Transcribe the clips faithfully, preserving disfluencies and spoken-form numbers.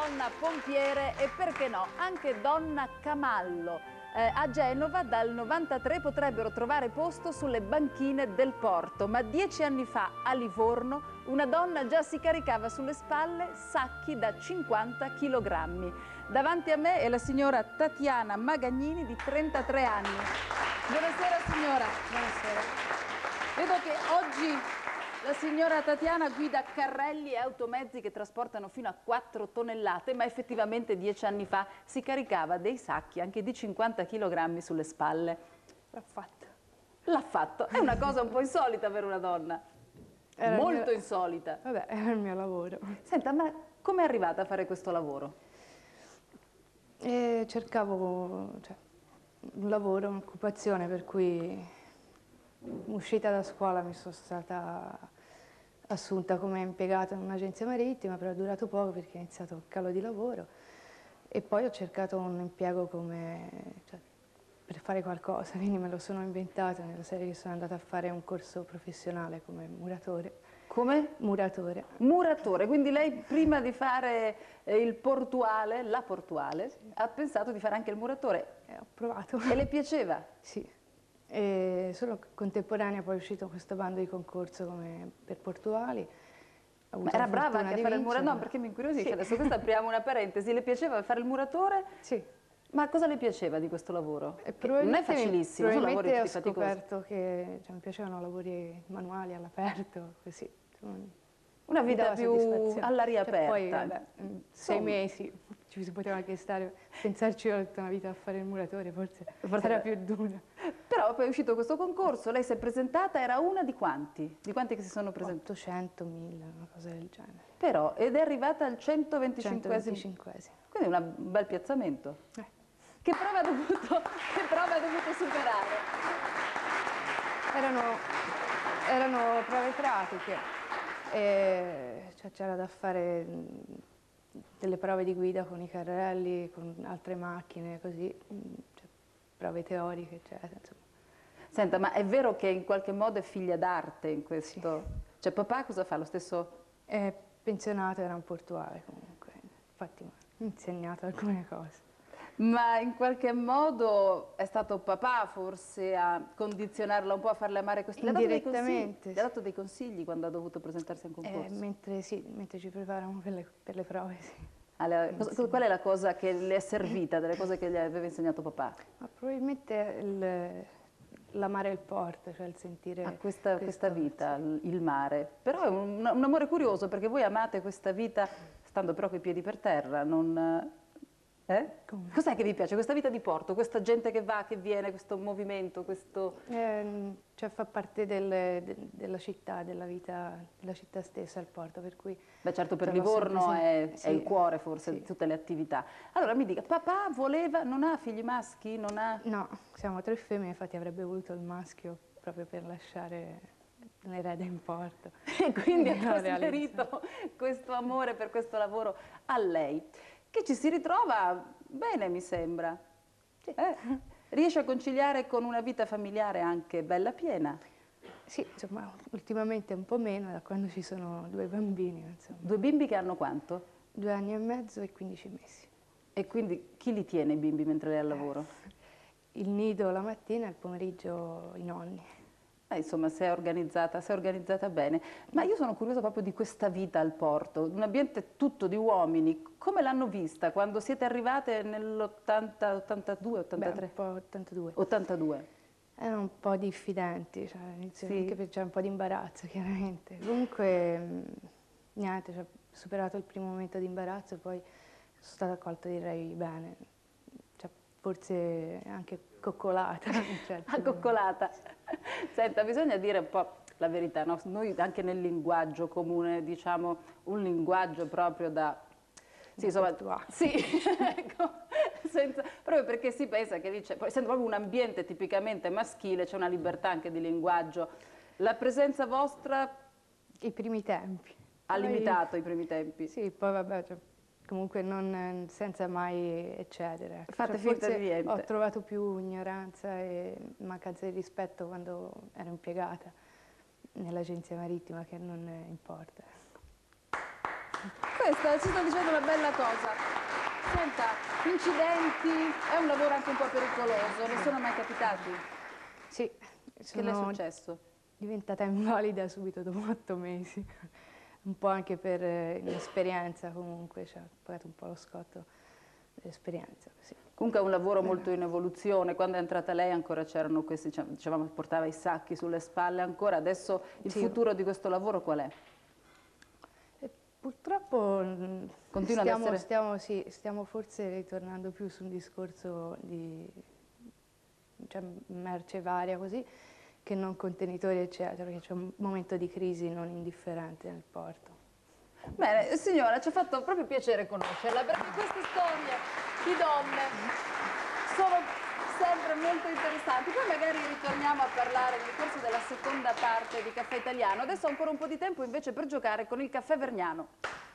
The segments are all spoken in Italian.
donna pompiere e, perché no, anche donna camallo. Eh, a Genova dal novantatré potrebbero trovare posto sulle banchine del porto, ma dieci anni fa a Livorno una donna già si caricava sulle spalle sacchi da cinquanta chilogrammi. Davanti a me è la signora Tatiana Magagnini di trentatré anni. Buonasera signora. Buonasera. Vedo che oggi la signora Tatiana guida carrelli e automezzi che trasportano fino a quattro tonnellate, ma effettivamente dieci anni fa si caricava dei sacchi anche di cinquanta chilogrammi sulle spalle. L'ha fatto. L'ha fatto. È una cosa un po' insolita per una donna. Era Molto mio... insolita. Vabbè, era il mio lavoro. Senta, ma come è arrivata a fare questo lavoro? E cercavo cioè, un lavoro, un'occupazione, per cui uscita da scuola mi sono stata assunta come impiegata in un'agenzia marittima, però è durato poco perché ho iniziato il calo di lavoro e poi ho cercato un impiego come, cioè, per fare qualcosa, quindi me lo sono inventato nella serie che sono andata a fare un corso professionale come muratore. Come? Muratore. Muratore, quindi lei prima di fare eh, il portuale, la portuale, sì, ha pensato di fare anche il muratore. Eh, ho provato. E le piaceva? Sì. E solo contemporanea poi è uscito questo bando di concorso come per portuali. Ma era brava anche a fare il muratore? No, perché mi incuriosisce, sì. Adesso questa apriamo una parentesi. Le piaceva fare il muratore? Sì. Ma cosa le piaceva di questo lavoro? Non è facilissimo, sono lavori tutti faticosi. Probabilmente ho scoperto che cioè, mi piacevano lavori manuali all'aperto, così. Una vita più all'aria cioè, aperta. Poi, vabbè, sei mesi ci si poteva anche stare, pensarci tutta una vita a fare il muratore, forse, forse era più dura. Però poi è uscito questo concorso, lei si è presentata, era una di quanti? Di quanti che si sono presentati? ottocento, mille, una cosa del genere. Però, ed è arrivata al centoventicinquesimo. centoventicinquesimo. Quindi un bel piazzamento. Eh. Che prova ha dovuto, che prova ha dovuto superare? Erano, erano prove pratiche. E cioè, c'era da fare delle prove di guida con i carrelli, con altre macchine, così, cioè, prove teoriche, eccetera. Insomma. Senta, ma è vero che in qualche modo è figlia d'arte in questo? Sì. Cioè papà cosa fa? Lo stesso? È pensionato, era un portuale comunque, infatti mi ha insegnato alcune cose. Ma in qualche modo è stato papà forse a condizionarla un po', a farle amare questo? Indirettamente. Le ha dato dei consigli quando ha dovuto presentarsi a un concorso? Eh, mentre, sì, mentre ci preparavamo per le, per le prove, sì. Allora, cosa, qual è la cosa che le è servita, delle cose che gli aveva insegnato papà? Ma probabilmente l'amare il porto, cioè il sentire ah, questa, questo, questa vita, sì. il mare. Però è un, un amore curioso, perché voi amate questa vita stando però coi piedi per terra, non... Eh? Cos'è che vi piace? Questa vita di porto, questa gente che va, che viene, questo movimento, questo... Eh, cioè fa parte del, de, della città, della vita della città stessa, il porto, per cui... Beh certo, per Livorno è, sì, è il cuore forse sì. di tutte le attività. Allora mi dica, papà voleva, non ha figli maschi? Non ha... No, siamo tre femmine, infatti avrebbe voluto il maschio proprio per lasciare l'erede in porto. E quindi ha trasferito questo amore per questo lavoro a lei, che ci si ritrova bene, mi sembra. Sì. Eh? Riesce a conciliare con una vita familiare anche bella piena? Sì, insomma, ultimamente un po' meno, da quando ci sono due bambini. Insomma. Due bimbi che hanno quanto? Due anni e mezzo e quindici mesi. E quindi chi li tiene i bimbi mentre lei è al lavoro? Il nido la mattina e il pomeriggio i nonni. Eh, insomma, si è organizzata, si è organizzata bene. Ma io sono curiosa proprio di questa vita al porto, un ambiente tutto di uomini. Come l'hanno vista quando siete arrivate nell'ottanta, ottantadue, ottantatré? Beh, un po' ottantadue. ottantadue. Erano un po' diffidenti, cioè all'inizio, sì. Anche perché c'era un po' di imbarazzo, chiaramente. Comunque, niente, cioè, superato il primo momento di imbarazzo, poi sono stata accolta, direi, bene. Cioè, forse anche coccolata. Certo. Accoccolata. Senta, bisogna dire un po' la verità, no? Noi anche nel linguaggio comune diciamo un linguaggio proprio da... Sì, insomma, sì, ecco, senza, proprio perché si pensa che dice, essendo proprio un ambiente tipicamente maschile, c'è una libertà anche di linguaggio. La presenza vostra... I primi tempi. Ha poi, limitato i primi tempi? Sì, poi vabbè... Cioè, comunque non, senza mai eccedere. Fate cioè, finta di niente. Ho trovato più ignoranza e mancanza di rispetto quando ero impiegata nell'agenzia marittima, che non importa. questa ci sta dicendo una bella cosa. Senta, incidenti, è un lavoro anche un po' pericoloso, ne sono mai capitati? Sì, Che le è sono successo? diventata invalida subito dopo otto mesi. Un po' anche per eh, l'esperienza comunque, cioè, ho pagato un po' lo scotto dell'esperienza. Sì. Comunque è un lavoro molto in evoluzione, quando è entrata lei ancora c'erano questi, dicevamo, portava i sacchi sulle spalle ancora, adesso il Sì. futuro di questo lavoro qual è? E purtroppo mh, Continua ad stiamo, essere- stiamo, sì, stiamo forse ritornando più su un discorso di cioè, merce varia così, che non contenitori eccetera, perché c'è un momento di crisi non indifferente nel porto. Bene, signora, ci ha fatto proprio piacere conoscerla, perché queste storie di donne sono sempre molto interessanti. Poi magari ritorniamo a parlare nel corso della seconda parte di Caffè Italiano. Adesso ho ancora un po' di tempo invece per giocare con il Caffè Vergnano.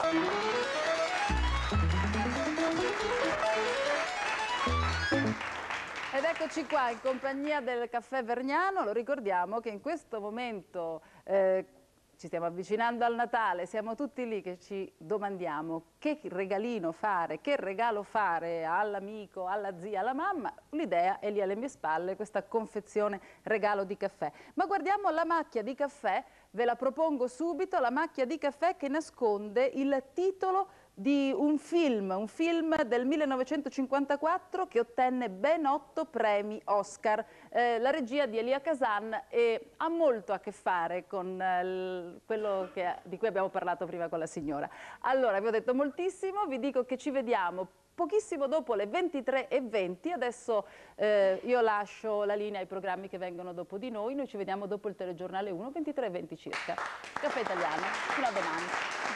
Ed eccoci qua in compagnia del Caffè Vergnano. Lo ricordiamo che in questo momento eh, ci stiamo avvicinando al Natale, siamo tutti lì che ci domandiamo che regalino fare, che regalo fare all'amico, alla zia, alla mamma. L'idea è lì alle mie spalle, questa confezione regalo di caffè. Ma guardiamo la macchia di caffè, ve la propongo subito, la macchia di caffè che nasconde il titolo di un film, un film del millenovecentocinquantaquattro che ottenne ben otto premi Oscar. Eh, la regia di Elia Kazan e ha molto a che fare con eh, quello che, di cui abbiamo parlato prima con la signora. Allora, vi ho detto moltissimo, vi dico che ci vediamo pochissimo dopo le ventitré e venti. Adesso eh, io lascio la linea ai programmi che vengono dopo di noi. Noi ci vediamo dopo il telegiornale uno, ventitré e venti circa. Caffè Italiano, fino a domani.